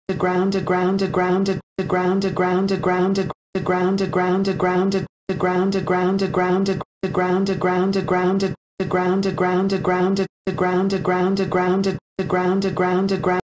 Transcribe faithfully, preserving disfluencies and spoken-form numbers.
the grounded grounded grounded the grounded grounded grounded the grounded grounded grounded the grounded grounded grounded the grounded grounded grounded the grounded grounded grounded the grounded grounded grounded the grounded grounded grounded